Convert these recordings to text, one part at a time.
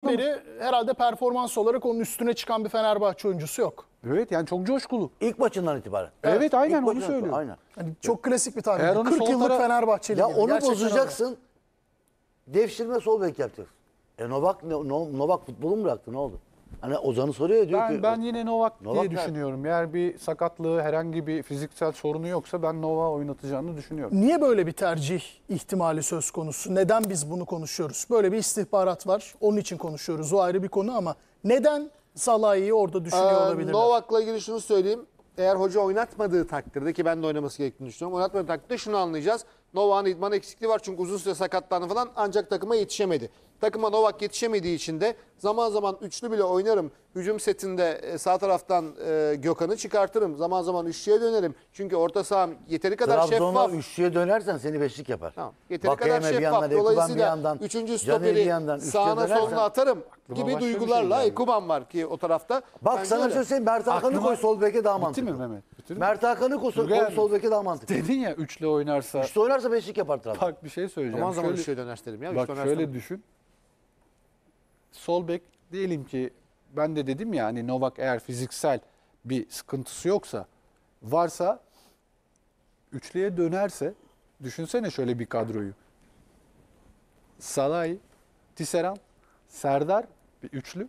beri herhalde performans olarak onun üstüne çıkan bir Fenerbahçe oyuncusu yok. Evet yani çok coşkulu. İlk maçından itibaren. Evet, aynen İlk onu maçından söylüyorum. Aynen. Hani çok klasik bir tabir. Eğer onu 40 sol yıllık tara- Fenerbahçeli Ya gibi. onu Gerçekten bozacaksın. Devşirme sol bek yapacaksın. Novak futbolu mu bıraktı, ne oldu? Hani Ozan'ı soruyor ya, diyor ki. Ben yine Novak diye Novak düşünüyorum. Eğer bir sakatlığı, herhangi bir fiziksel sorunu yoksa ben Novak'ı oynatacağını düşünüyorum. öyle. Niye böyle bir tercih ihtimali söz konusu? Neden biz bunu konuşuyoruz? Böyle bir istihbarat var. Onun için konuşuyoruz. O ayrı bir konu ama neden Salah'ı orada düşünüyor olabilirler? Novak'la ilgili şunu söyleyeyim. Eğer hoca oynatmadığı takdirde, ki ben de oynaması gerektiğini düşünüyorum. Oynatmadığı takdirde şunu anlayacağız. Novak'ın idman eksikliği var çünkü uzun süre sakatlandı falan, ancak takıma yetişemedi. Takıma Novak yetişemediği için de zaman zaman üçlü bile oynarım. Hücum setinde sağ taraftan Gökhan'ı çıkartırım. Zaman zaman üçlüye dönerim. Çünkü orta saham yeteri kadar Trabzon'a şeffaf. üçlüye dönersen seni beşlik yapar. Tamam. Yeteri Vakayeme kadar bir şeffaf. yandan, Ekuban bir Dolayısıyla yandan, üçüncü Caner bir stoperi yandan üçlüye sağına dönersen- soluna atarım gibi başka bir şey duygularla geldi. Ekuban var ki o tarafta. Bak Bence sana öyle. şöyle söyleyeyim, Mert Hakan'ı Aklıma- koy sol beke daha Bitti mantıklı. mi Mehmet? Bitirdin mi? Mert Hakan'ı koy Güzel. sol beke daha mantıklı. Dedin ya üçlü oynarsa. İşte oynarsa beşlik yapar Trabzon. Bak bir şey söyleyeceğim. Zaman zaman Şöyle- üçlüye döner isterim ya. Bak Üçlü şöyle dönersem. düşün. Sol bek diyelim ki ben de dedim ya hani Novak eğer fiziksel bir sıkıntısı yoksa, varsa üçlüye dönerse düşünsene şöyle bir kadroyu. Salah'ı, Tisserand, Serdar bir üçlü.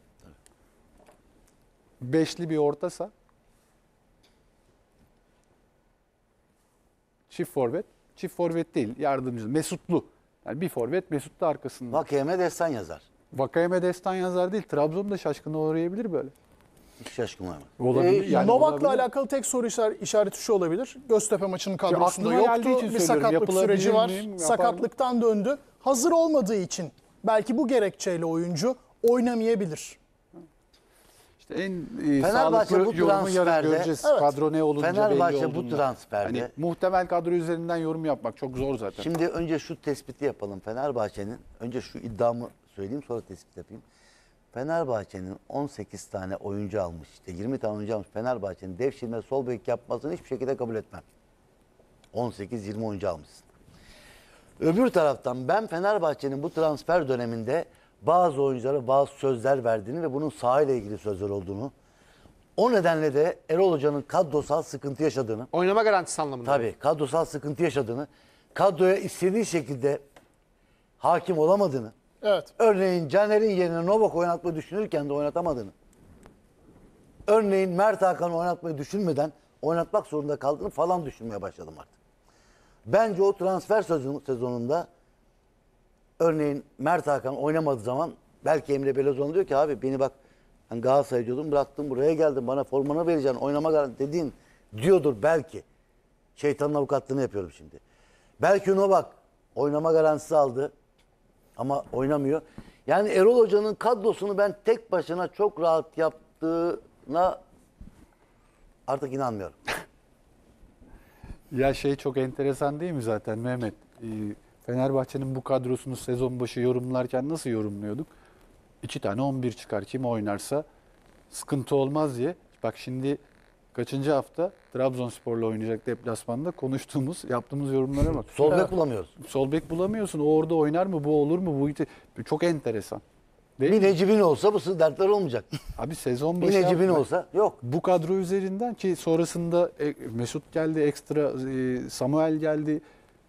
Beşli bir orta saha. Çift forvet. Çift forvet değil, yardımcı. Mesutlu. Yani bir forvet, Mesut da arkasında. Vakayeme destan yazar. Vakayeme destan yazar değil. Trabzon da şaşkına uğrayabilir böyle. Hiç şaşkın olmaz. Olabilir. Yani Novak'la olabilir. alakalı tek soru işareti şu olabilir. Göztepe maçının kadrosunda aklıma geldiği yoktu. için Bir söylüyorum. sakatlık Yapılabilir süreci var. miyim? Yapar mı? Sakatlıktan döndü. Hazır olmadığı için belki bu gerekçeyle oyuncu oynamayabilir. İşte en Fenerbahçe sağlıklı bu yorumu yarın transferde- göreceğiz. Evet. Kadro ne olunca Fenerbahçe belli bu olduğunda. transferde- Hani muhtemel kadro üzerinden yorum yapmak çok zor zaten. Şimdi önce şu tespiti yapalım. Fenerbahçe'nin, önce şu iddiamı söyleyeyim sonra tespit yapayım. Fenerbahçe'nin 18 tane oyuncu almış, işte 20 tane oyuncu almış. Fenerbahçe'nin devşirme sol bek yapmasını hiçbir şekilde kabul etmem. 18-20 oyuncu almışsın. Öbür taraftan ben Fenerbahçe'nin bu transfer döneminde bazı oyunculara bazı sözler verdiğini ve bunun sahayla ilgili sözler olduğunu, o nedenle de Erol Hoca'nın kadrosal sıkıntı yaşadığını, Oynama garantisi anlamında. tabii kadrosal sıkıntı yaşadığını, kadroya istediği şekilde hakim olamadığını, Evet. örneğin Caner'in yerine Novak oynatmayı düşünürken de oynatamadığını, örneğin Mert Hakan'ı oynatmayı düşünmeden oynatmak zorunda kaldığını falan düşünmeye başladım artık. Bence o transfer sezonunda örneğin Mert Hakan oynamadığı zaman belki Emre Belözoğlu diyor ki abi beni bak ben Galatasaray diyordum, bıraktım buraya geldim, bana formanı vereceksin, oynama garanti dediğin diyordur belki. Şeytanın avukatlığını yapıyorum şimdi. Belki Novak oynama garantisi aldı ama oynamıyor. Yani Erol Hoca'nın kadrosunu ben tek başına çok rahat yaptığına artık inanmıyorum. Ya şey çok enteresan değil mi zaten Mehmet? Fenerbahçe'nin bu kadrosunu sezon başı yorumlarken nasıl yorumluyorduk? 2 tane 11 çıkar kim oynarsa sıkıntı olmaz diye. Bak şimdi kaçıncı hafta Trabzonspor'la oynayacak deplasmanda konuştuğumuz, yaptığımız yorumlara bak. Sol bek bulamıyoruz. Sol bek bulamıyorsun. O orada oynar mı? Bu olur mu? Bu çok enteresan. Değil Bir mi? Necip'in olsa bu dertler olmayacak. Abi sezon Bir başı Necip'in bak, olsa yok. bu kadro üzerinden ki sonrasında Mesut geldi, ekstra Samuel geldi.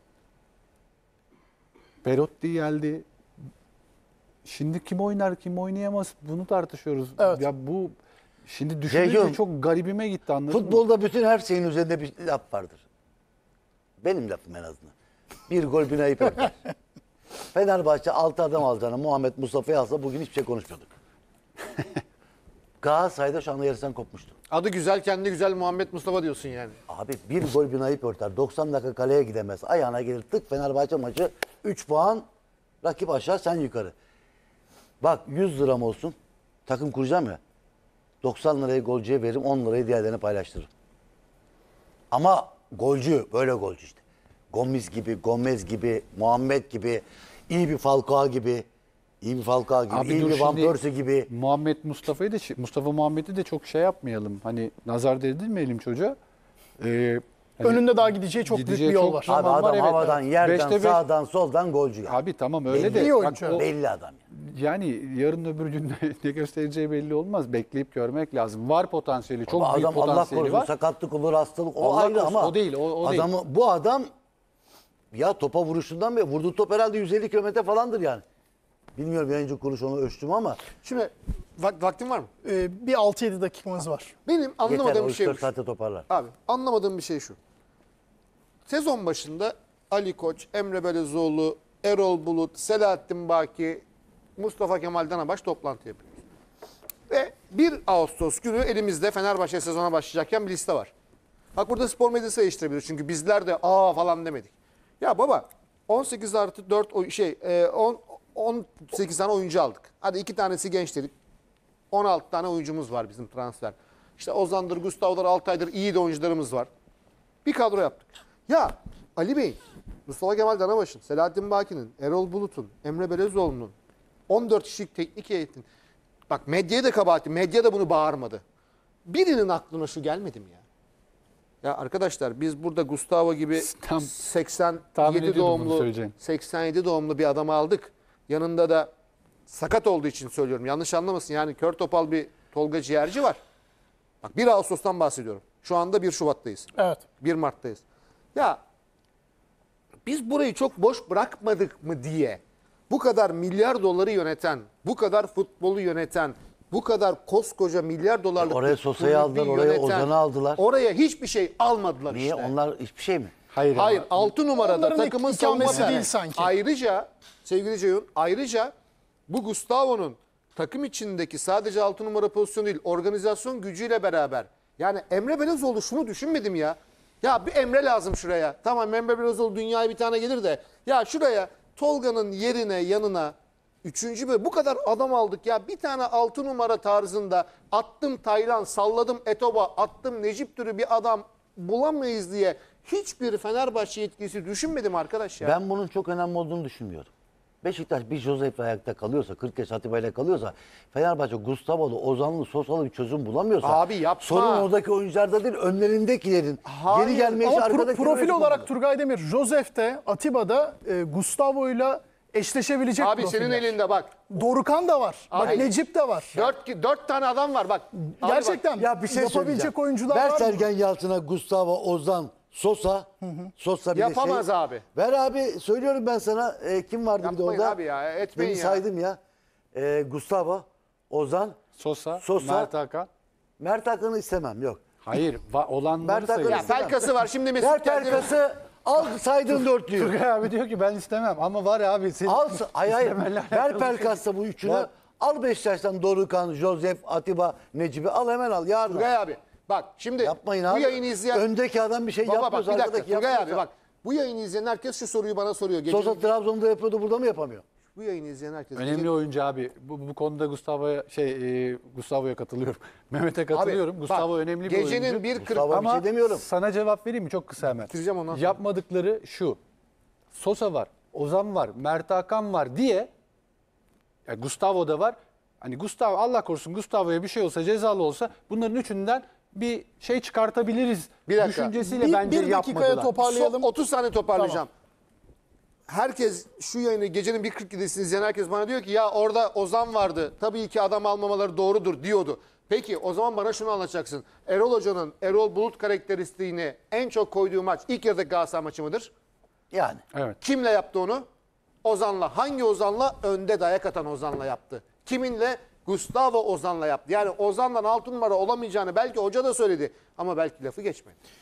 Perotti geldi. Şimdi kim oynar, kim oynayamaz bunu tartışıyoruz. Evet. Ya bu şimdi düşününce Ceyhun, çok garibime gitti, anladın mı? Futbolda bütün her şeyin üzerinde bir laf vardır. Benim lafım en azından. Bir gol bir ayıp örter. Fenerbahçe 6 adam alacağına Muhammed Mustafa'yı alsa bugün hiçbir şey konuşmuyorduk. Galatasaray'da şu anda yarısından kopmuştu. Adı güzel, kendi güzel Muhammed Mustafa diyorsun yani. Abi bir gol bir ayıp örter. 90 dakika kaleye gidemez. Ayağına gelir tık Fenerbahçe maçı 3 puan. Rakip aşağı sen yukarı. Bak 100 liram olsun. Takım kuracağım ya. 90 lirayı golcüye veririm, 10 lirayı diğerlerine paylaştırırım. Ama golcü, böyle golcü işte. Gomez gibi, Muhammed gibi, iyi bir Falcao gibi, iyi bir Abi dur Van şimdi Persie gibi. Muhammed Mustafa'yı da Mustafa Muhammed'i de çok şey yapmayalım. Hani nazar değdirmeyelim çocuğa. Hani Önünde daha gideceği çok büyük bir gideceği yol çok var. zaman Abi adam var, evet, havadan, evet. yerden, 5'te 5. sağdan, soldan golcü ya. Abi tamam öyle Belli. de. İyi bak oyuncu. o- Belli adam ya. Yani yarın öbür gün ne göstereceği belli olmaz. Bekleyip görmek lazım. Var potansiyeli, çok büyük Adam Allah potansiyeli korusun var. sakatlık olur, hastalık o Allah ayrı korusun, ama o değil, o değil. bu adam ya topa vuruşundan beri vurduğu top herhalde 150 kilometre falandır yani. Bilmiyorum yayıncı kuruluş onu ölçtüm ama Şimdi vaktin var mı? Bir 6-7 dakikamız var. Benim yeter anlamadığım o bir şey 3-4 bu. saate toparlar. Abi anlamadığım bir şey şu. Sezon başında Ali Koç, Emre Belözoğlu, Erol Bulut, Selahattin Baki, Mustafa Kemal Danabaş toplantı yapıyoruz. Ve 1 Ağustos günü elimizde Fenerbahçe sezona başlayacakken bir liste var. Bak burada spor medyası eleştirebilir. Çünkü bizler de falan demedik. Ya baba 18 artı 4 18 tane oyuncu aldık. Hadi 2 tanesi genç dedik. 16 tane oyuncumuz var bizim transfer. İşte Ozan'dır, Gustavo'dur, Altay'dır iyi de oyuncularımız var. Bir kadro yaptık. Ya Ali Bey'in, Mustafa Kemal Danabaş'ın, Selahattin Baki'nin, Erol Bulut'un, Emre Belözoğlu'nun 14 kişilik teknik heyetin. Bak medyaya da kabahati. Medya da bunu bağırmadı. Birinin aklına şu gelmedi mi ya? Ya arkadaşlar biz burada Gustavo gibi Tam tahmin 87 ediyordum bunu doğumlu söyleyeceğini. 87 doğumlu bir adamı aldık. Yanında da sakat olduğu için söylüyorum. Yanlış anlamasın. Yani kör topal bir Tolga Ciğerci var. Bak 1 Ağustos'tan bahsediyorum. Şu anda 1 Şubat'tayız. Evet. 1 Mart'tayız. Ya biz burayı çok boş bırakmadık mı diye bu kadar milyar doları yöneten, bu kadar futbolu yöneten, bu kadar koskoca milyar dolarlık Oraya bir Sosa'yı kulübü aldılar, oraya yöneten, Ozan'ı aldılar. Oraya hiçbir şey almadılar Niye? işte. Onlar hiçbir şey mi? Hayır, Hayır, ama 6 numarada Onların takımın savunma ikamesi değil bek. sanki. Ayrıca sevgili Ceyhun, ayrıca bu Gustavo'nun takım içindeki sadece 6 numara pozisyonu değil, organizasyon gücüyle beraber. Yani Emre Belözoğlu şunu düşünmedim ya. Ya bir Emre lazım şuraya. Tamam Emre Belözoğlu dünyaya bir tane gelir de. Ya şuraya Tolga'nın yerine yanına 3. bu kadar adam aldık ya. Bir tane 6 numara tarzında attım Taylan, salladım Etoba, attım Necip türü bir adam bulamayız diye hiçbir Fenerbahçe yetkisi düşünmedi mi arkadaş ya? Ben bunun çok önemli olduğunu düşünmüyorum. Beşiktaş bir Josef'le ayakta kalıyorsa, 40 yaş Atiba ile kalıyorsa, Fenerbahçe Gustavo'lu, Ozan'lı, Sosalı bir çözüm bulamıyorsa, Abi yapma. sorun oradaki oyuncularda değil, önlerindekilerin Hayır, geri gelmeye Ama arkadakilerin profil öyle olarak kullanmalı. Turgay Demir, Josef'te, Atiba'da Gustavo'yla eşleşebilecek Abi profiller. senin elinde bak. Dorukan da var. Bak Abi- Necip de var. 4 tane adam var bak. Abi Gerçekten Ya bir şey yapabilecek söyleyeceğim. oyuncular Ver var mı? Sergen Yalçın'a Gustavo, Ozan, Sosa. Sosa bir Yapamaz de şey. abi. Ver abi söylüyorum ben sana. Kim vardı bir de Yapmayın orada? abi ya, etmeyin Demin ya. saydım ya. Gustavo, Ozan, Sosa, Sosa. Mert Hakan. Mert Hakan'ı istemem yok. Hayır, olanları Mert Hakan sayıyorum. Ya Pelkas'ı var şimdi Mesut Ver geldi. Pelkas'ı al saydın dörtlüyü. Turgay abi diyor ki ben istemem ama var abi. Senin Al hayır. istemenle Ver alakalı bir şey Pelkas'ta bu üçünü. Var. Al Beşiktaş'tan Dorukan, Josef, Atiba, Necip'i al hemen al yarın. Turgay abi bak şimdi Yapmayın bu abi. yayını izleyen... Öndeki adam bir şey Baba bak yapmıyorsa bir dakika arkadaki Turgay abi yapmıyorsa. bak. Bu yayını izleyen herkes şu soruyu bana soruyor. Gecenin, Sosa Trabzon'da yapıyordu burada mı yapamıyor? bu yayını izleyen herkes. Önemli oyuncu abi. Bu konuda Gustavo'ya katılıyorum. Mehmet'e katılıyorum. Abi, Gustavo bak, önemli bir gecenin oyuncu. 1.40 Mustafa- Ama bir şey demiyorum. sana cevap vereyim mi? Çok kısa hemen. Bitireceğim ondan sonra. Yapmadıkları şu. Sosa var, Ozan var, Mert Hakan var diye ya Gustavo da var. Hani Gustavo Allah korusun Gustavo'ya bir şey olsa cezalı olsa bunların üçünden bir şey çıkartabiliriz. Bir dakika. Düşüncesiyle bence bir dakikaya yapmadılar. toparlayalım. 30 saniye toparlayacağım. Herkes şu yayını gecenin 1.47'sini izleyen herkes bana diyor ki ya orada Ozan vardı. Tabii ki adam almamaları doğrudur diyordu. Peki o zaman bana şunu anlatacaksın. Erol Hoca'nın Erol Bulut karakteristiğini en çok koyduğu maç ilk yarıdaki Galatasaray maçı mıdır? Yani. Evet. Kimle yaptı onu? Ozan'la. Hangi Ozan'la? Önde dayak atan Ozan'la yaptı. Kiminle? Gustavo Ozan'la yaptı. Yani Ozan'dan 6 numara olamayacağını belki hoca da söyledi ama belki lafı geçmedi.